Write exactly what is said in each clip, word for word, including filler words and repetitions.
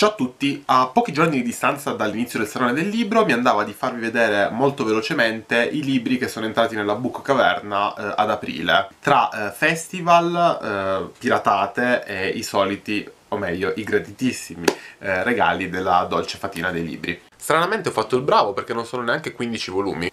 Ciao a tutti, a pochi giorni di distanza dall'inizio del Salone del Libro mi andava di farvi vedere molto velocemente i libri che sono entrati nella Book Caverna eh, ad aprile, tra eh, festival, eh, piratate e i soliti, o meglio, i graditissimi eh, regali della dolce fatina dei libri. Stranamente ho fatto il bravo perché non sono neanche quindici volumi.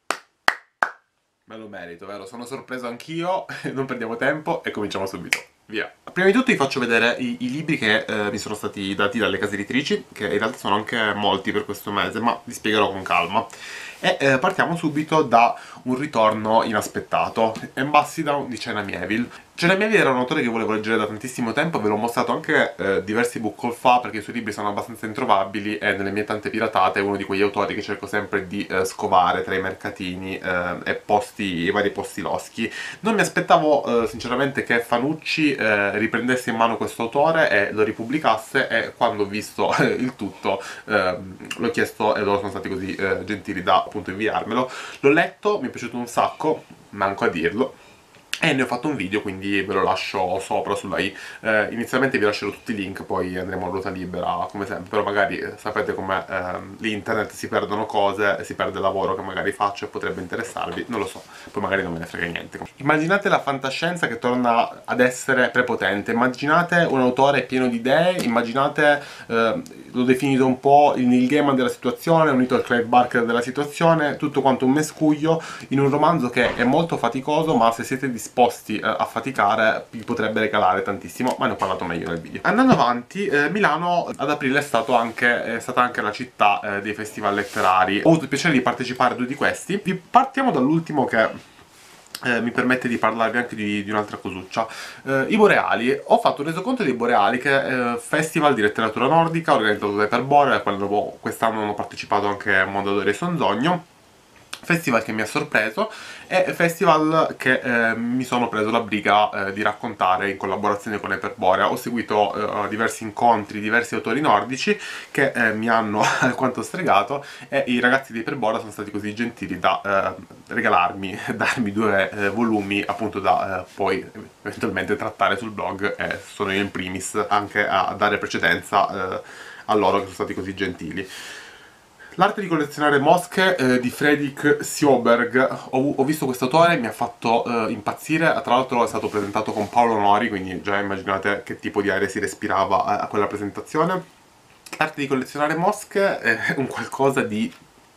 Me lo merito, vero? Sono sorpreso anch'io, non perdiamo tempo e cominciamo subito. Via. Prima di tutto vi faccio vedere i, i libri che eh, mi sono stati dati dalle case editrici, che in realtà sono anche molti per questo mese, ma vi spiegherò con calma. E eh, partiamo subito da un ritorno inaspettato, Ambassador di China Miéville. China Miéville era un autore che volevo leggere da tantissimo tempo, ve l'ho mostrato anche eh, diversi book haul fa, perché i suoi libri sono abbastanza introvabili e nelle mie tante piratate è uno di quegli autori che cerco sempre di eh, scovare tra i mercatini eh, e posti, i vari posti loschi. Non mi aspettavo eh, sinceramente che Fanucci eh, riprendesse in mano questo autore e lo ripubblicasse, e quando ho visto eh, il tutto eh, l'ho chiesto e loro sono stati così eh, gentili da appunto inviarmelo. L'ho letto, mi è piaciuto un sacco, manco a dirlo, e ne ho fatto un video, quindi ve lo lascio sopra sulla i. Eh, inizialmente vi lascerò tutti i link, poi andremo a ruota libera come sempre, però magari eh, sapete com'è, eh, l'internet, si perdono cose, si perde lavoro che magari faccio e potrebbe interessarvi, non lo so, poi magari non me ne frega niente. Immaginate la fantascienza che torna ad essere prepotente, immaginate un autore pieno di idee, immaginate, eh, l'ho definito un po' il Neil Gaiman della situazione, unito al Clive Barker della situazione, tutto quanto un mescuglio in un romanzo che è molto faticoso, ma se siete disposti eh, a faticare vi potrebbe regalare tantissimo, ma ne ho parlato meglio nel video. Andando avanti, eh, Milano ad aprile è, stato anche, è stata anche la città eh, dei festival letterari. Ho avuto il piacere di partecipare a due di questi. Vi partiamo dall'ultimo che Eh, mi permette di parlarvi anche di, di un'altra cosuccia. Eh, I Boreali. Ho fatto un resoconto dei Boreali, che è eh, festival di letteratura nordica organizzato da Hyperborea, al quale quest'anno hanno partecipato anche Mondadori e Sonzogno. Festival che mi ha sorpreso, e festival che eh, mi sono preso la briga eh, di raccontare in collaborazione con Hyperborea. Ho seguito eh, diversi incontri, diversi autori nordici che eh, mi hanno alquanto stregato, e i ragazzi di Hyperborea sono stati così gentili da eh, regalarmi, darmi due eh, volumi appunto da eh, poi eventualmente trattare sul blog, e sono io in primis anche a dare precedenza eh, a loro che sono stati così gentili. L'arte di collezionare mosche eh, di Fredrik Sjöberg. Ho, ho visto questo autore, mi ha fatto eh, impazzire. Tra l'altro è stato presentato con Paolo Nori, quindi già immaginate che tipo di aria si respirava a, a quella presentazione. L'arte di collezionare mosche è un qualcosa di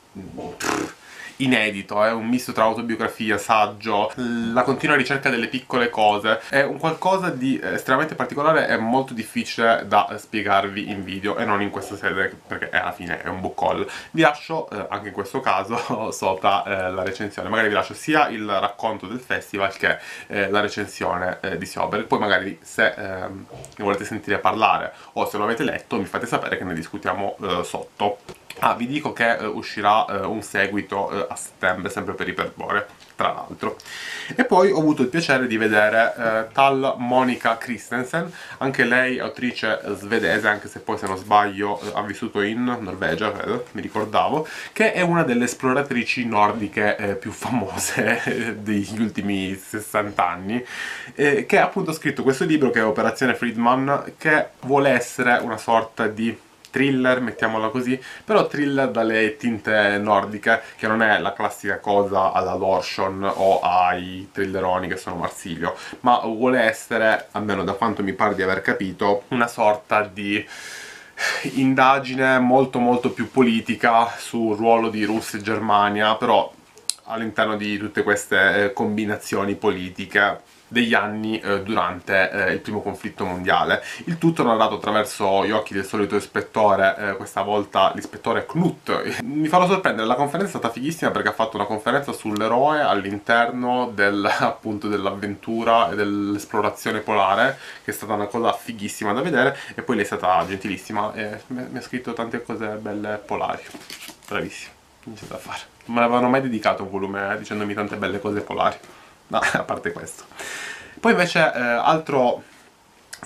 inedito, è un misto tra autobiografia, saggio, la continua ricerca delle piccole cose, è un qualcosa di estremamente particolare e molto difficile da spiegarvi in video e non in questa sede, perché alla fine è un book haul. Vi lascio eh, anche in questo caso sopra eh, la recensione, magari vi lascio sia il racconto del festival che eh, la recensione eh, di Sjöberg, poi magari se eh, ne volete sentire parlare o se lo avete letto mi fate sapere che ne discutiamo eh, sotto. Ah, vi dico che uh, uscirà uh, un seguito uh, a settembre, sempre per Hyperborea, tra l'altro. E poi ho avuto il piacere di vedere uh, tal Monica Christensen, anche lei autrice svedese, anche se poi se non sbaglio uh, ha vissuto in Norvegia, credo, mi ricordavo, che è una delle esploratrici nordiche eh, più famose degli ultimi sessanta anni, eh, che ha appunto scritto questo libro che è Operazione Friedman, che vuole essere una sorta di thriller, mettiamola così, però thriller dalle tinte nordiche, che non è la classica cosa alla Lorshon o ai thrilleroni che sono Marsilio, ma vuole essere, almeno da quanto mi pare di aver capito, una sorta di indagine molto molto più politica sul ruolo di Russia e Germania, però all'interno di tutte queste eh, combinazioni politiche degli anni eh, durante eh, il primo conflitto mondiale. Il tutto narrato attraverso gli occhi del solito ispettore, eh, questa volta l'ispettore Knut. Mi farò sorprendere, la conferenza è stata fighissima perché ha fatto una conferenza sull'eroe all'interno del, appunto dell'avventura e dell'esplorazione polare, che è stata una cosa fighissima da vedere, e poi lei è stata gentilissima e mi ha scritto tante cose belle polari. Bravissima, non c'è da fare. Non me l'avevano mai dedicato un volume eh, dicendomi tante belle cose polari. No, a parte questo. Poi invece eh, altro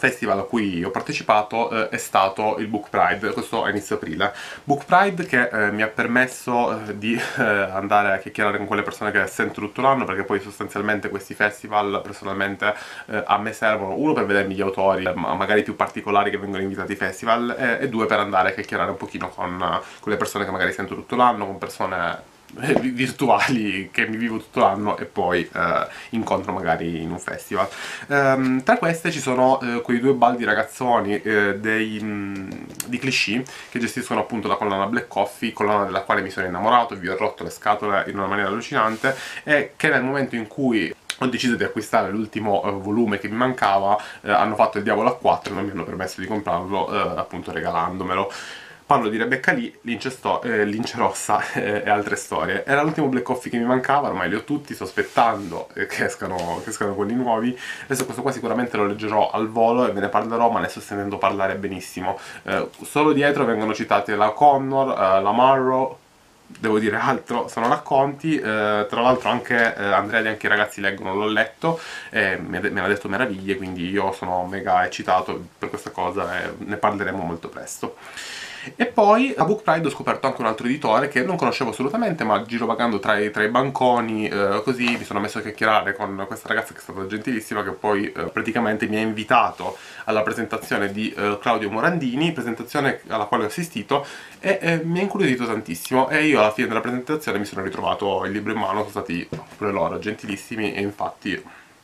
festival a cui ho partecipato eh, è stato il Book Pride, questo a inizio aprile. Book Pride che eh, mi ha permesso eh, di eh, andare a chiacchierare con quelle persone che sento tutto l'anno, perché poi sostanzialmente questi festival personalmente eh, a me servono, uno per vedermi gli autori eh, magari più particolari che vengono invitati ai festival, e, e due per andare a chiacchierare un pochino con, con le persone che magari sento tutto l'anno, con persone virtuali che mi vivo tutto l'anno e poi eh, incontro magari in un festival. Um, tra queste ci sono eh, quei due baldi ragazzoni eh, dei, mh, di Clichy, che gestiscono appunto la collana Black Coffee, collana della quale mi sono innamorato, vi ho rotto le scatole in una maniera allucinante, e che nel momento in cui ho deciso di acquistare l'ultimo uh, volume che mi mancava, uh, hanno fatto il diavolo a quattro e non mi hanno permesso di comprarlo, uh, appunto regalandomelo. Parlo di Rebecca Lee, Lince, eh, Lince Rossa eh, e altre storie. Era l'ultimo Black Coffee che mi mancava, ormai li ho tutti, sto aspettando eh, che, escano, che escano quelli nuovi. Adesso questo qua sicuramente lo leggerò al volo e ve ne parlerò, ma ne sto sentendo parlare benissimo. Eh, solo dietro vengono citate la Connor, eh, la Marrow, devo dire altro, sono racconti, eh, tra l'altro anche eh, Andrea di Anche i ragazzi leggono, l'ho letto, e me ne ha detto meraviglie, quindi io sono mega eccitato per questa cosa e ne parleremo molto presto. E poi a Book Pride ho scoperto anche un altro editore che non conoscevo assolutamente, ma girovagando tra i, tra i banconi, eh, così mi sono messo a chiacchierare con questa ragazza che è stata gentilissima, che poi eh, praticamente mi ha invitato alla presentazione di eh, Claudio Morandini, presentazione alla quale ho assistito, e eh, mi ha incuriosito tantissimo, e io alla fine della presentazione mi sono ritrovato il libro in mano, sono stati pure loro gentilissimi, e infatti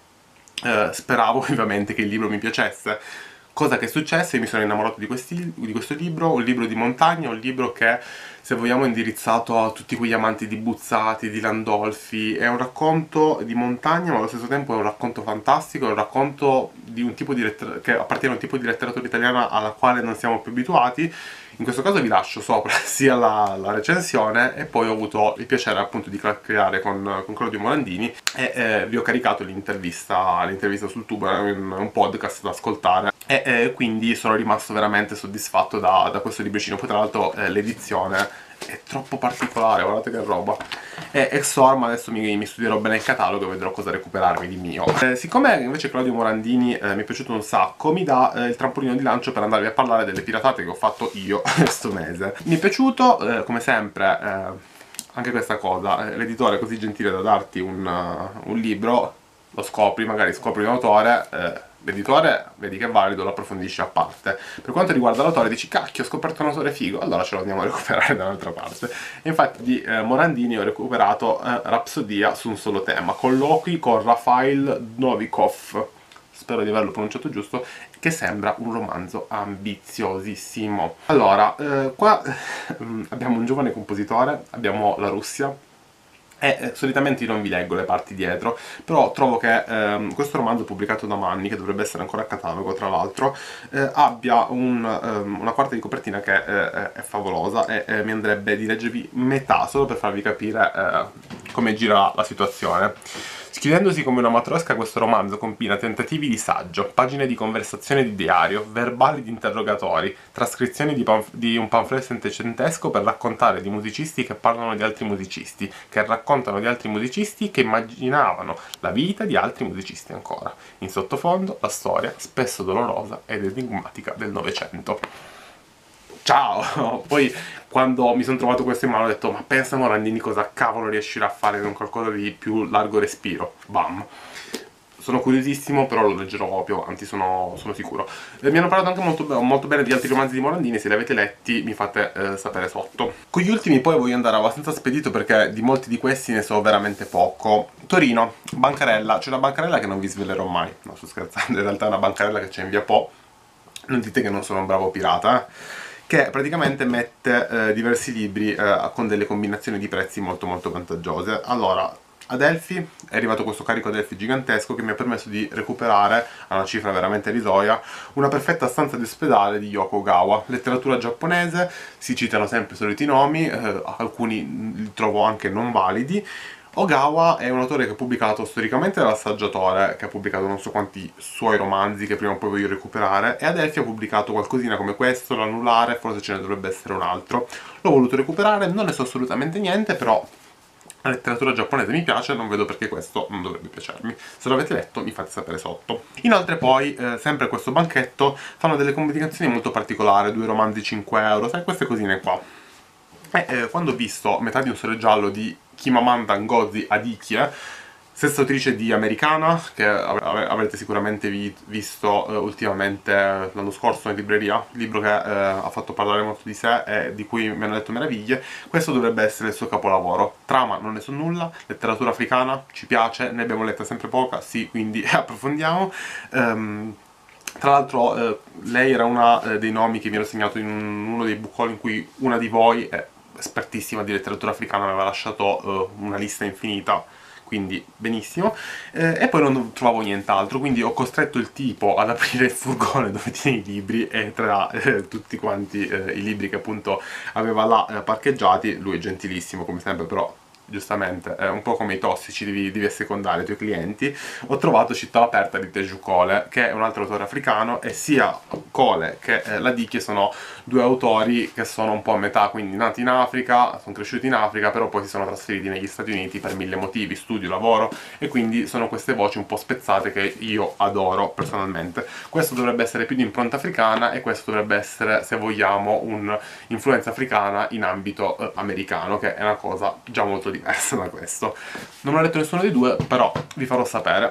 eh, speravo vivamente che il libro mi piacesse. Cosa che è successa? Io mi sono innamorato di, questi, di questo libro, un libro di montagna, un libro che, se vogliamo, è indirizzato a tutti quegli amanti di Buzzati, di Landolfi. È un racconto di montagna, ma allo stesso tempo è un racconto fantastico, è un racconto di un tipo di letteratura, che appartiene a un tipo di letteratura italiana alla quale non siamo più abituati. In questo caso vi lascio sopra sia la, la recensione, e poi ho avuto il piacere appunto di chiacchierare con, con Claudio Morandini, e eh, vi ho caricato l'intervista l'intervista sul tubo, è un, un podcast da ascoltare, e eh, quindi sono rimasto veramente soddisfatto da, da questo libricino. Poi tra l'altro eh, l'edizione è troppo particolare, guardate che roba. E Exorm adesso mi, mi studierò bene il catalogo e vedrò cosa recuperarmi di mio. Eh, siccome invece Claudio Morandini eh, mi è piaciuto un sacco, mi dà eh, il trampolino di lancio per andarvi a parlare delle piratate che ho fatto io questo mese. Mi è piaciuto, eh, come sempre, eh, anche questa cosa, eh, l'editore è così gentile da darti un, uh, un libro, lo scopri, magari scopri un autore, eh, l'editore vedi che è valido, lo approfondisci a parte. Per quanto riguarda l'autore dici cacchio, ho scoperto un autore figo, allora ce lo andiamo a recuperare da un'altra parte. E infatti di eh, Morandini ho recuperato eh, Rapsodia su un solo tema, colloqui con Rafael Novikov, spero di averlo pronunciato giusto, che sembra un romanzo ambiziosissimo. Allora, eh, qua eh, abbiamo un giovane compositore, abbiamo la Russia, e eh, solitamente io non vi leggo le parti dietro, però trovo che ehm, questo romanzo pubblicato da Manni, che dovrebbe essere ancora a catalogo tra l'altro, eh, abbia un, um, una quarta di copertina che eh, è favolosa, e eh, mi andrebbe di leggervi metà solo per farvi capire eh, come gira la situazione. Chiudendosi come una matrosca, questo romanzo combina tentativi di saggio, pagine di conversazione di diario, verbali di interrogatori, trascrizioni di, di un pamphlet settecentesco per raccontare di musicisti che parlano di altri musicisti, che raccontano di altri musicisti che immaginavano la vita di altri musicisti ancora. In sottofondo la storia, spesso dolorosa ed enigmatica, del Novecento. Ciao! Poi quando mi sono trovato questo in mano ho detto ma pensa Morandini cosa cavolo riuscirà a fare con qualcosa di più largo respiro. Bam! Sono curiosissimo, però lo leggerò più avanti, sono, sono sicuro. Eh, mi hanno parlato anche molto, molto bene di altri romanzi di Morandini, se li avete letti mi fate eh, sapere sotto. Con gli ultimi poi voglio andare abbastanza spedito perché di molti di questi ne so veramente poco. Torino, bancarella, c'è una bancarella che non vi svelerò mai, no sto scherzando, in realtà è una bancarella che c'è in via Po, non dite che non sono un bravo pirata, eh? Che praticamente mette eh, diversi libri eh, con delle combinazioni di prezzi molto molto vantaggiose. Allora, ad Elfi è arrivato questo carico ad Elfi gigantesco che mi ha permesso di recuperare, a una cifra veramente irrisoria, Una perfetta stanza di ospedale di Yoko Ogawa. Letteratura giapponese, si citano sempre i soliti nomi, eh, alcuni li trovo anche non validi. Ogawa è un autore che ha pubblicato storicamente l'Assaggiatore, che ha pubblicato non so quanti suoi romanzi che prima o poi voglio recuperare, e adesso ha pubblicato qualcosina come questo, L'Anulare, forse ce ne dovrebbe essere un altro. L'ho voluto recuperare, non ne so assolutamente niente, però La letteratura giapponese mi piace, non vedo perché questo non dovrebbe piacermi. Se l'avete letto mi fate sapere sotto. Inoltre poi, eh, sempre a questo banchetto, fanno delle combinazioni molto particolari, due romanzi cinque euro, sai, queste cosine qua. E eh, quando ho visto Metà di un sole giallo di Chimamanda Ngozi Adichie, stessa autrice di Americana, che av avrete sicuramente vi visto uh, ultimamente l'anno scorso in libreria, libro che uh, ha fatto parlare molto di sé e di cui mi hanno detto meraviglie. Questo dovrebbe essere il suo capolavoro. Trama non ne so nulla, letteratura africana ci piace, ne abbiamo letta sempre poca, sì, quindi approfondiamo. Um, Tra l'altro eh, lei era una eh, dei nomi che mi ero segnato in uno dei book haul in cui una di voi, è espertissima di letteratura africana, aveva lasciato eh, una lista infinita, quindi benissimo, eh, e poi non trovavo nient'altro, quindi ho costretto il tipo ad aprire il furgone dove tiene i libri, e tra eh, tutti quanti eh, i libri che appunto aveva là eh, parcheggiati, lui è gentilissimo come sempre, però giustamente, è un po' come i tossici, devi, devi assecondare i tuoi clienti. Ho trovato Città aperta di Teju Cole, che è un altro autore africano, e sia Cole che eh, la Dichie sono due autori che sono un po' a metà, quindi nati in Africa, sono cresciuti in Africa, però poi si sono trasferiti negli Stati Uniti per mille motivi, studio, lavoro, e quindi sono queste voci un po' spezzate che io adoro personalmente. Questo dovrebbe essere più di impronta africana, e questo dovrebbe essere, se vogliamo, un'influenza africana in ambito eh, americano, che è una cosa già molto diversa da questo. Non ho letto nessuno dei due, però vi farò sapere.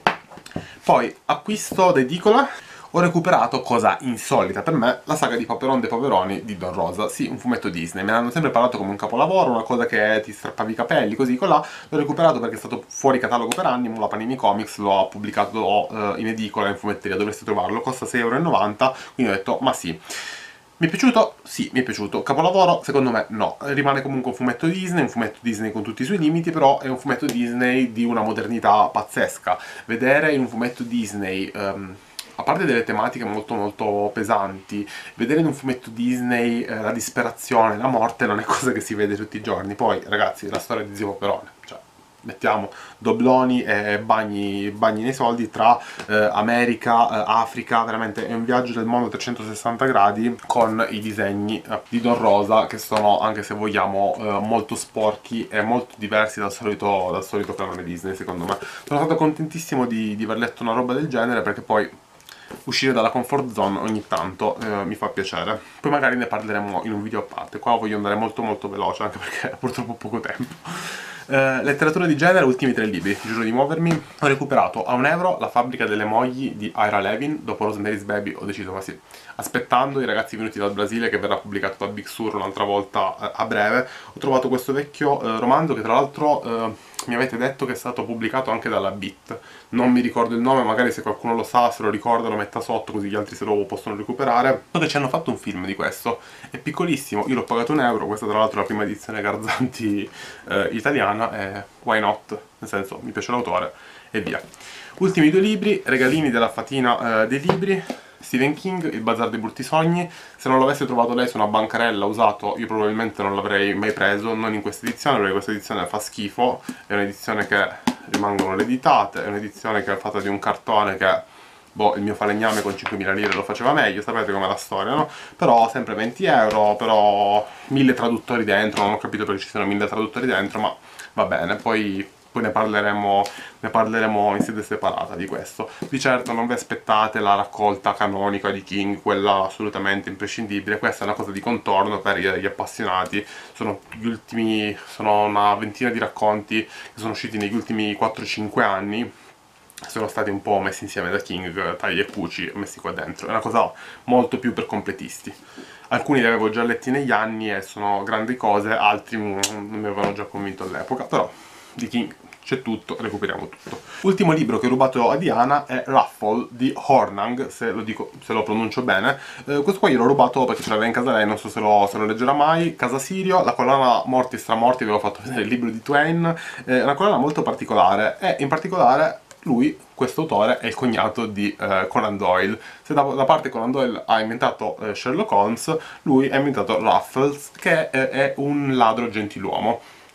Poi, acquisto da edicola, ho recuperato, cosa insolita per me, la saga di Paperon dei Paperoni di Don Rosa. Sì, un fumetto Disney, me ne hanno sempre parlato come un capolavoro, una cosa che ti strappavi i capelli, così colà. L'ho recuperato perché è stato fuori catalogo per anni, la Panini Comics lo ha pubblicato eh, in edicola, in fumetteria, dovreste trovarlo, costa sei e novanta euro, quindi ho detto, ma sì. Mi è piaciuto? Sì, mi è piaciuto. Capolavoro? Secondo me no. Rimane comunque un fumetto Disney, un fumetto Disney con tutti i suoi limiti, però è un fumetto Disney di una modernità pazzesca. Vedere in un fumetto Disney, um, a parte delle tematiche molto molto pesanti, vedere in un fumetto Disney eh, la disperazione, la morte, non è cosa che si vede tutti i giorni. Poi, ragazzi, la storia di Zio Paperone, cioè, mettiamo dobloni e bagni, bagni nei soldi tra eh, America, eh, Africa, veramente è un viaggio del mondo a trecentosessanta gradi, con i disegni eh, di Don Rosa che sono, anche se vogliamo, eh, molto sporchi e molto diversi dal solito, dal solito canone Disney, secondo me. Sono stato contentissimo di, di aver letto una roba del genere, perché poi uscire dalla comfort zone ogni tanto eh, mi fa piacere. Poi magari ne parleremo in un video a parte. Qua voglio andare molto molto veloce, anche perché purtroppo ho poco tempo. Uh, letteratura di genere, ultimi tre libri, giuro di muovermi. Ho recuperato a un euro La fabbrica delle mogli di Ira Levin. Dopo Rosemary's Baby ho deciso, ma sì, aspettando I ragazzi venuti dal Brasile, che verrà pubblicato da Big Sur un'altra volta uh, a breve, ho trovato questo vecchio uh, romanzo che tra l'altro uh, mi avete detto che è stato pubblicato anche dalla Bit. Non mi ricordo il nome, magari se qualcuno lo sa, se lo ricorda lo metta sotto, così gli altri se lo possono recuperare. So che ci hanno fatto un film di questo, è piccolissimo, io l'ho pagato un euro, questa tra l'altro è la prima edizione Garzanti eh, italiana, e why not? Nel senso, mi piace l'autore, e via. Ultimi due libri, regalini della Fatina eh, dei libri, Stephen King, Il bazar dei brutti sogni. Se non l'avesse trovato lei su una bancarella usato, io probabilmente non l'avrei mai preso, non in questa edizione, perché questa edizione fa schifo, è un'edizione che rimangono le editate, è un'edizione che è fatta di un cartone che, boh, il mio falegname con cinquemila lire lo faceva meglio, sapete com'è la storia, no? Però sempre venti euro, però mille traduttori dentro, non ho capito perché ci sono mille traduttori dentro, ma va bene, poi... Poi ne parleremo, ne parleremo in sede separata di questo. Di certo non vi aspettate la raccolta canonica di King, quella assolutamente imprescindibile. Questa è una cosa di contorno per gli appassionati. Sono gli ultimi, sono una ventina di racconti che sono usciti negli ultimi quattro cinque anni. Sono stati un po' messi insieme da King, tagli e cuci, messi qua dentro. È una cosa molto più per completisti. Alcuni li avevo già letti negli anni e sono grandi cose, altri non mi avevano già convinto all'epoca, però di King c'è tutto, recuperiamo tutto. Ultimo libro che ho rubato a Diana è Raffle di Hornung, se lo, dico, se lo pronuncio bene. Eh, questo qua io l'ho rubato perché ce l'aveva in casa lei, non so se lo, se lo leggerà mai. Casa Sirio, la collana Morti Stramorti, vi avevo fatto vedere il libro di Twain. È una collana molto particolare, e in particolare lui, questo autore, è il cognato di eh, Conan Doyle. Se da, da parte Conan Doyle ha inventato eh, Sherlock Holmes, lui ha inventato Raffles, che è, è un ladro gentiluomo.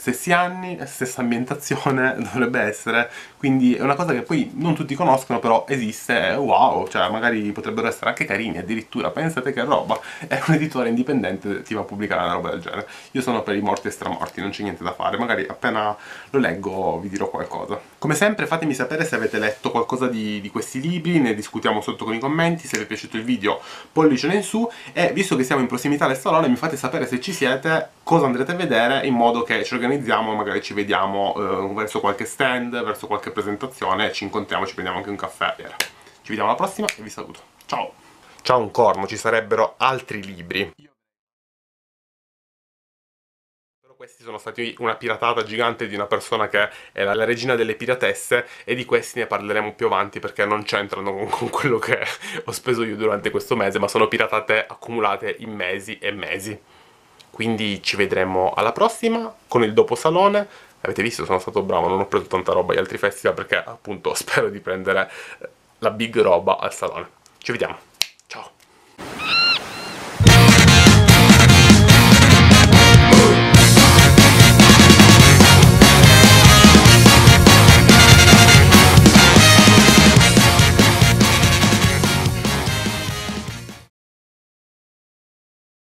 stessi anni, stessa ambientazione dovrebbe essere, quindi è una cosa che poi non tutti conoscono, però esiste, e wow, cioè magari potrebbero essere anche carini addirittura, pensate che roba, è un editore indipendente ti va a pubblicare una roba del genere. Io sono per i morti e stramorti, non c'è niente da fare, magari appena lo leggo vi dirò qualcosa. Come sempre fatemi sapere se avete letto qualcosa di, di questi libri, ne discutiamo sotto con i commenti, se vi è piaciuto il video pollice in su, e visto che siamo in prossimità del salone mi fate sapere se ci siete, cosa andrete a vedere, in modo che ci organizziamo, magari ci vediamo eh, verso qualche stand, verso qualche presentazione, ci incontriamo, ci prendiamo anche un caffè. Ci vediamo alla prossima e vi saluto. Ciao! Ciao un corno, ci sarebbero altri libri. Però questi sono stati una piratata gigante di una persona che è la, la regina delle piratesse, e di questi ne parleremo più avanti perché non c'entrano con, con quello che ho speso io durante questo mese, ma sono piratate accumulate in mesi e mesi. Quindi ci vedremo alla prossima con il dopo salone. Avete visto, sono stato bravo, non ho preso tanta roba agli altri festival perché appunto spero di prendere la big roba al salone. Ci vediamo.